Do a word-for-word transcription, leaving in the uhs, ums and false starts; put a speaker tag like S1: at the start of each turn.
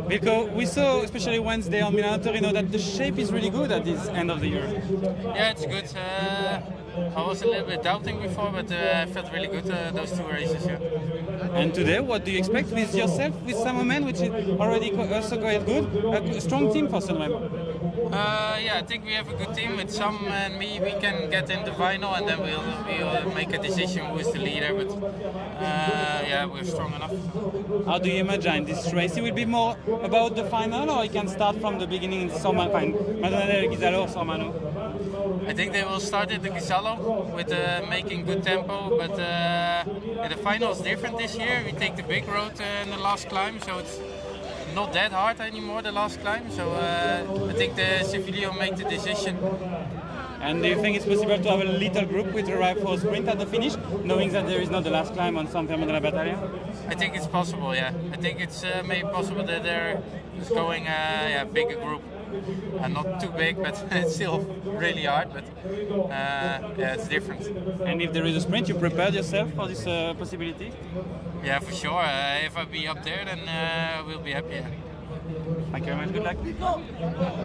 S1: Wilco, we saw, especially Wednesday on Milano Torino, that the shape is really good at this end of the year.
S2: Yeah, it's good. Uh, I was a little bit doubting before, but uh, I felt really good uh, those two races. Yeah.
S1: And today, what do you expect with yourself, with Sunweb, which is already co also quite good? A strong team for Sunweb.
S2: Uh, yeah, I think we have a good team with Sam and me. We can get in the final, and then we'll we'll make a decision who is the leader. But uh, yeah, we're strong enough.
S1: How do you imagine this race? It will be more about the final, or you can start from the beginning in Sormano, Madonna Ghisallo or Sormano?
S2: I think they will start at the Ghisallo with uh, making good tempo, but uh, yeah, the final is different this year. We take the big road uh, in the last climb, so it's not that hard anymore, the last climb. So uh, I think the Civilio will make the decision.
S1: And do you think it's possible to have a little group with a rifle sprint at the finish, knowing that there is not the last climb on San Fermo della Battaglia?
S2: I think it's possible, yeah. I think it's uh, maybe possible that there is going a yeah, bigger group. Uh, not too big, but it's still really hard, but uh, yeah, it's different.
S1: And if there is a sprint, you prepared yourself for this uh, possibility?
S2: Yeah, for sure. Uh, if I be up there, then uh, we'll be happy. Yeah.
S1: Thank you very much. Good luck.